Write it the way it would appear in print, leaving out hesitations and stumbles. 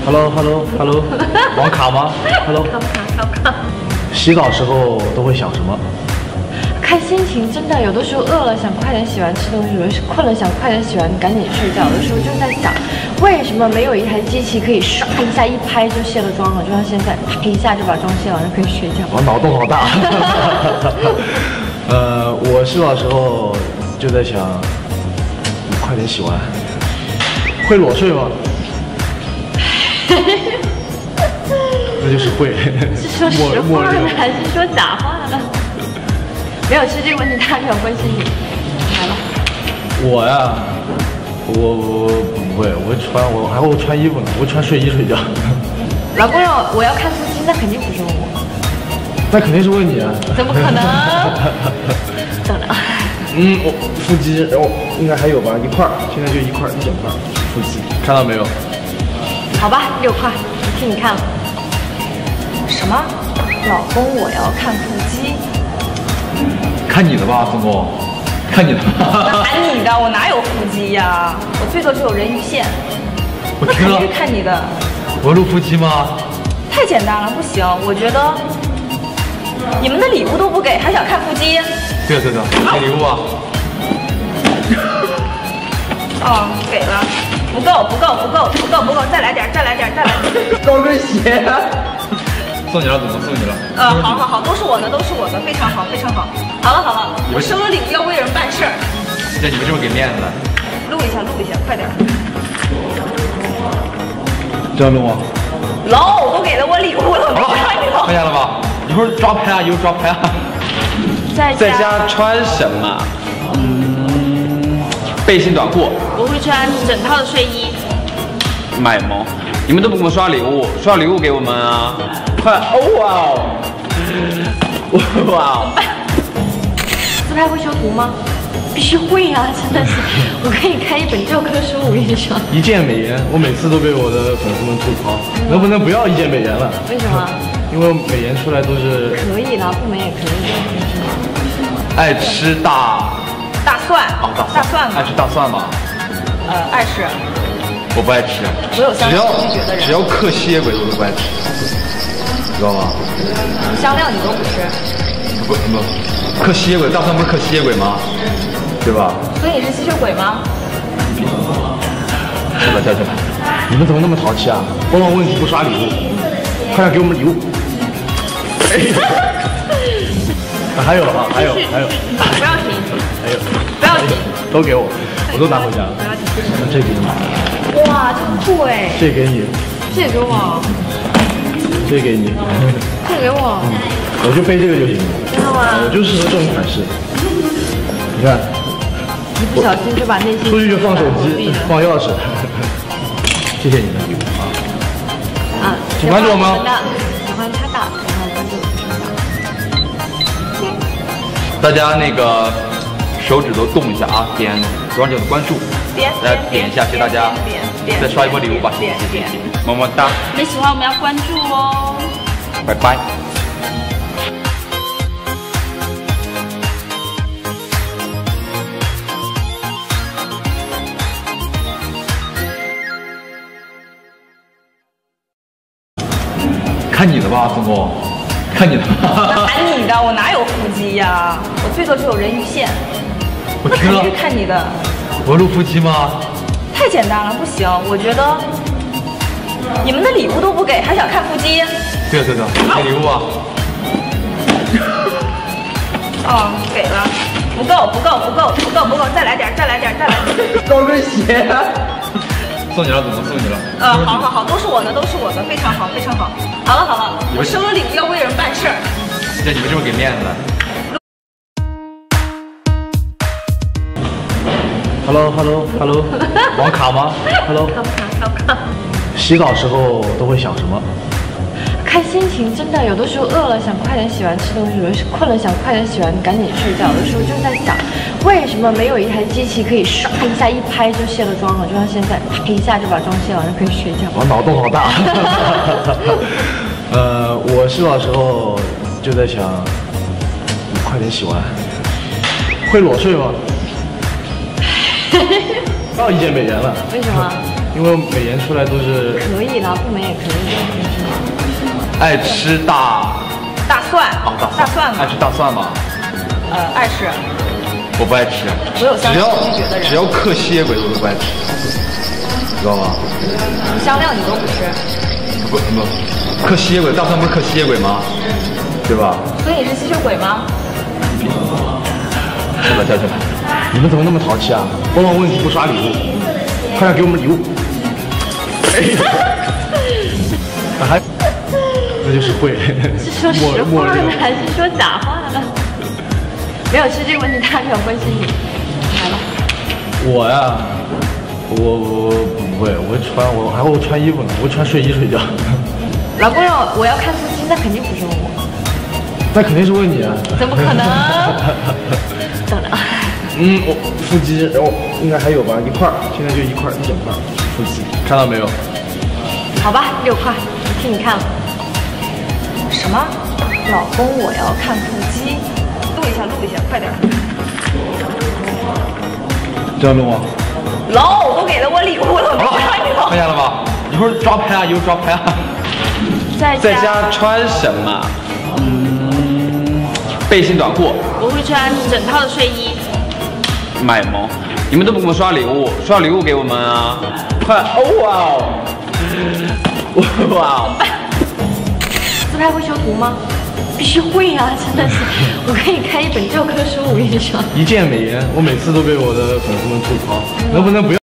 Hello，网卡吗 ？Hello， 卡。 洗澡时候都会想什么？ 看心情，真的有的时候饿了想快点洗完吃东西，有的时候困了想快点洗完赶紧睡觉，有的时候就在想，为什么没有一台机器可以唰一下一拍就卸了妆了，就像现在啪一下就把妆卸完就可以睡觉。 我脑洞好大。我洗澡时候就在想，你快点洗完。会裸睡吗？那就是会。 是说实话呢，还是说假话呢？没有，其实这个问题他没有关心你。来了。 我呀，我不会，我还会穿衣服呢，我会穿睡衣睡觉。 老公要我要看腹肌，那肯定不是问我。 那肯定是问你啊。 怎么可能？等着。 我腹肌，然后应该还有吧，一块儿，现在就一块儿，一整块腹肌，看到没有？ 好吧，6块，听你看了。什么？老公，我要看腹肌。 看你的吧，孙工，看你的。 看你的，我哪有腹肌呀？我最多只有人鱼线。 我听了。 那肯定是看你的。 我露腹肌吗？ 太简单了，不行，我觉得你们的礼物都不给，还想看腹肌？ 对，给礼物啊。 哦，给了，不够，再来点， 高跟鞋。送你了，怎么送你了？ 好，都是我的，非常好。好了，我收了礼物要为人办事儿。 对，你们这么给面子。 录一下，快点。 这样录吗？ 老都给了我礼物了， 好了，看见了吧？一会儿抓拍啊， 在家穿什么？背心短裤。 我会穿整套的睡衣。 卖萌，你们都不给我刷礼物，刷礼物给我们啊！快，哇哦！ 自拍会修图吗？必须会啊！真的是，我可以开一本教科书，我跟你说。 一键美颜，我每次都被我的粉丝们吐槽，能不能不要一键美颜了？ 为什么？ 因为美颜出来都是可以的，不美也可以。 爱吃大蒜吗？ 爱吃大蒜吗？ 爱吃。 我不爱吃。 我有香料拒绝的人。 只要克蝎鬼我都不爱吃，知道吗？ 香料你都不吃。 不，克蝎鬼，大蒜不是克蝎鬼吗？对吧？ 所以你是吸血鬼吗？ 叫起来！ 你们怎么那么淘气啊？光问问题不刷礼物，快点给我们礼物！还有。 不要停！不要停！ 都给我，我都拿回家了。那这给你。 哇，真酷哎！ 这给你。 这给我。 这给你。 这给我。 我就背这个就行了。 真的吗？ 我就适合这种款式。你看。 一不小心就把那些出去就放手机、放钥匙。谢谢你的礼物啊！请关注我们。 喜欢他的，然后关注大家那个手指头动一下啊，点左上角的关注，大家点一下，谢谢大家，再刷一波礼物吧，谢谢，么么哒。 你们喜欢我们要关注哦， 拜拜。看你的吧，孙工，看你的。 看你的，我哪有腹肌呀？我最多只有人鱼线。 我听了。 那肯定是看你的。 我露腹肌吗？ 太简单了，不行，我觉得你们的礼物都不给，还想看腹肌？ 对，给礼物啊。 给了，不够，再来点， 高跟鞋。送你了，怎么送你了？ 好，都是我的，非常好。好了，我收了礼物要为人办事儿。 对，你们这么给面子。 Hello，网卡吗 ？Hello， 卡。 洗澡时候都会想什么？ 看心情，真的有的时候饿了想快点洗完吃东西，有的时候困了想快点洗完赶紧睡觉，有的时候就在想，为什么没有一台机器可以唰一下一拍就卸了妆了，就像现在啪一下就把妆卸完就可以睡觉。 我脑洞好大。我洗澡的时候就在想，你快点洗完。会裸睡吗？要一键美颜了。 为什么？ 因因为美颜出来都是可以啦，不美也可以。 爱吃大蒜哦，大蒜，爱吃大蒜吗？ 爱吃。 我不爱吃， 我有香料拒绝的人。 只要克吸血鬼我都不爱吃，知道吗？ 香料你都不吃？ 不，克吸血鬼，大蒜不是克吸血鬼吗？对吧？ 所以你是吸血鬼吗？ 去吧，去吧。 你们怎么那么淘气啊？问问问题不刷礼物，快点给我们礼物！还，那就是会。 是说实话呢，还是说假话呢？没有，其实这个问题他没有分析你。来吧。 我呀，我不会，我还会穿衣服呢，我会穿睡衣睡觉。 老公让我要看腹肌，那肯定不是问我。 那肯定是问你啊！ 怎么可能？等着。 我腹肌，然后应该还有吧，一块儿，现在就一块儿，一整块腹肌，看到没有？ 好吧，6块，替你看了。 什么？老公，我要看腹肌，录一下，快点。 这样弄啊？ 老都给了我礼物了，没看见吗？ 看见了吧？一会儿抓拍啊，一会儿抓拍啊。 在家穿什么？背心短裤。 我会穿整套的睡衣。 卖萌！你们都不给我们刷礼物，刷礼物给我们啊！快！哇哦！ 自拍会修图吗？必须会啊！真的是，我可以开一本教科书，我跟你说。 一键美颜，我每次都被我的粉丝们吐槽，能不能不要？